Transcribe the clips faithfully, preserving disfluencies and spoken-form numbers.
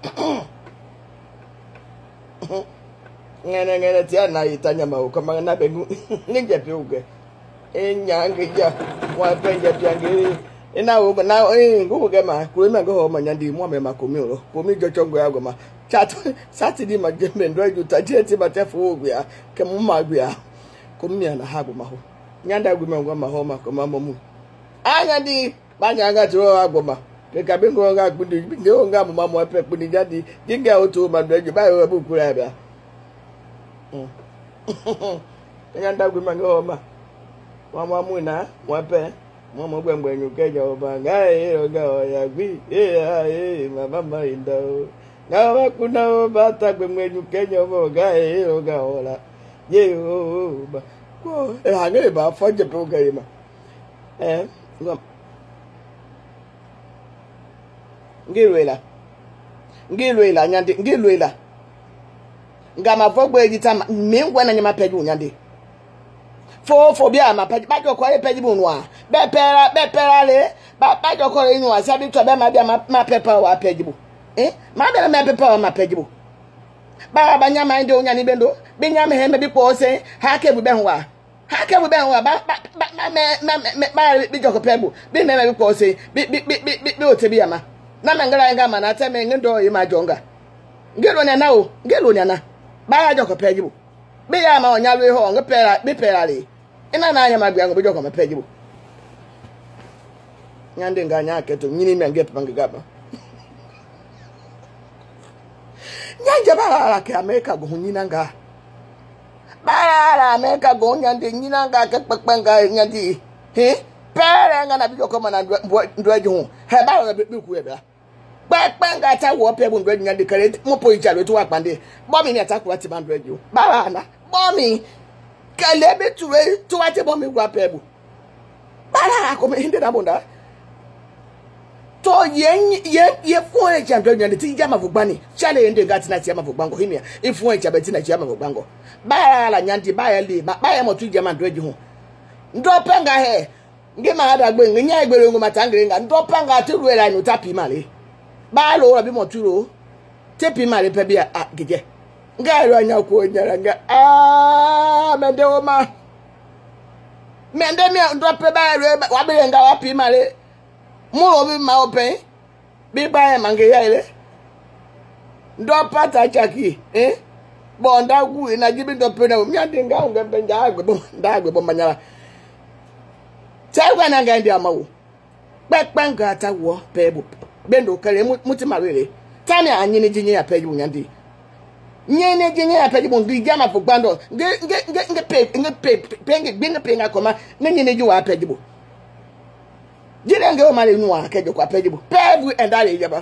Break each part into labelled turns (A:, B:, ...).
A: ngene ngene tia na itanya ma ko ma na bengu ninja piuge enya ngija wa penja piange ina wo na eh ngo ge ma ku me go ma nyandi mo me ma ko mi ro ko mi jo chongo ya go ma chat Saturday ma je me ndo ju ta je ti ba te fo gbe ya ke mo ma gbe ya ko mi na ha go ma ho nyanda gbe me ngo ma ho ma ko ma mo mu anya di ba nya ga tro agbo ma ke ka be ngo ga gbudi nge o nga mo ma mo pe puni jadi dinga o to ma ndo ju ba yo bu ku ra ba mm nyanda gbe me ngo ma mama muna wape mama gwengwe nyukeja obanga eh oga ya gwi eh eh mama mainda ngawa kuna obata gwengwe nyukeja oga eh oga ola ye o ba ko eh hangere ba fanje pe oga yema eh ngam ngilwela ngilwela nyande ngilwela ngama fogwe ejita mingwa na nyama peju nyande fo fo bia ma pa ba joko e peji bunwa be pera be pera le ba ba joko e nwa sa bi to be ma bia ma pepa wa peji bu eh ma be ma pepa wa ma peji bu ba ba nya ma ndo nya ni bendo bi nya me he me bi po se ha ke bu be hwa ha ke bu be hwa ba ba me me ba bi joko pebu bi me me bi po se bi bi bi bi o te bi ama na me ngara nga ma na te me ndo yi ma jonga ngelo nya na o ngelo nya na ba joko peji bu bi ya ma onya lo ho ngo pera bi pera le ina na anya magwa ngo bejo ko mapeji bu nyande nganya aketo nyini me ngepe pangigaba nyanja bara ke America go nyina nga bara America go nyande nyina nga ke pekpanga nyandi he pera nga na bejo ko mana ndwaji ho he bara be ku e bra pekpanga ta wo pe bu ndwaji nyande kare mo po ija lo to wa pande bo mi ni ataku ati bandwaji o bara na mommy kalebe tuwe tuwate mommy gwa pebu bara ko me hinde na bonda to ye ye ye fun e champion nyande ti jama vugbani chale ende gati na ti jama vugbango himia ifun e chabeti na jama vugbango bara la nyandi bara le ba bara mo tu jama ndweji ho ndo panga he nge ma ada gbe nya igbere ngo matangere nga ndo panga ti ruela no tapi male ba lo bi mo turo tepi male pe bia geje nga ro anya ko nyara nga ah mende o ma mende mi ndo pe ba re wa be nga wa pi male mu o bi ma open bi ba e mange ya ile ndo pata chaki eh bo nda gu na jibi ndo pe na mi ade nga nga be nja agbe bo nda agbe bo manyara tagwa na nga ndi amawo pepe nga ta wo pe bu be ndo kare muti marele tani anyi ni jinye ya pe ju nyandi nyene jinye ya pe ju ngi jama fo gbando nge nge nge nge pe nge pe penge binga penga koma nyene ju wa pe ju jire nge o male nu wa ke ju kwa pe ju pe bu endale yaba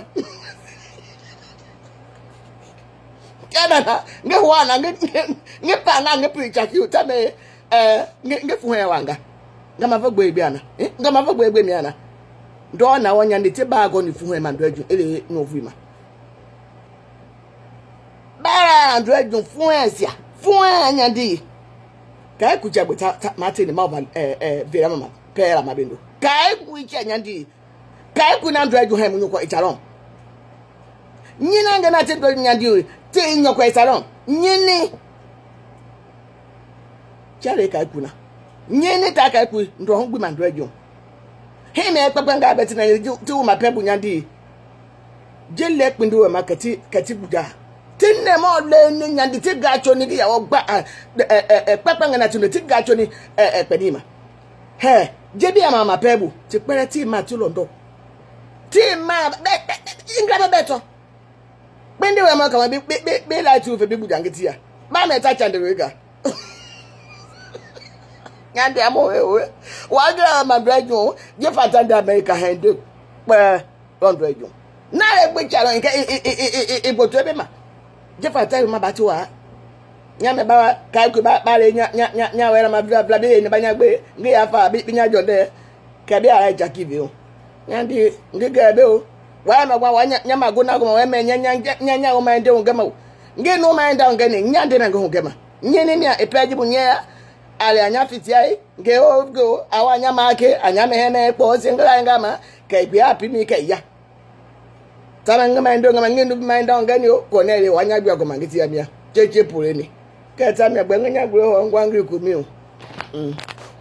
A: kana na nge wana nge nge pa na nge preacher ki utame eh nge nge fu he wanga ngama va gbe ana eh ngama va gbe mi ana ndo na wonya ndete bago ni fu he ma ndo aju ele no vima bara ndo aju fu ensia fu anya ndi kai ku jagbe ta mate ni ma eh eh vera mama pera mabendo kai ku ichi anya ndi kai ku na ndo aju he mu nyoko icharon nyina nga na te ndo nya ndi te nyoko icharon nyini chare kai ku na nyene ta ka ku ndo ho gbe ma ndo aju he me pepe nga beti na ti wo ma pebu nyandi jelle pindu we makati kati buga tinne mo le ni nyandi ti gacho ni ya wo gba eh pepe nga na ti ti gacho ni eh pedima he jebi ama ma pebu ti pere ti ma ti londo ti ma ingra beto bende we ma ka bi bi la ti o fe bi buga ngiti ya ma me ta chandere ga nyande amowe waga madrajo je fatanda America hende pe rondrajo na egbe chalo nke igboto ebe ma je fatanda ma bati wa nya me ba kai ku ba bare nya nya nya wera ma bla bla be ni banya gbe nge ya fa bi nya jode ke bi ara jakivi o nyande nge ga be o wa ma gwa nya ma go na go ma me nya nya nya nya o ma ende o ngama o nge no ma enda ngene nyande na go ngema nyene mi a epeji bu nya ale anya fitiai nge ogo awanya make anya meheme po singla ngama kai bi api mi kai ya Tana ngama ndo ngama ngindu mind ngani o konele wanya bia goma ngiti ya mia. Cheche pole ni. Keta mi agbenga nya gwe ho ngwa ngri ku mi o. Mm.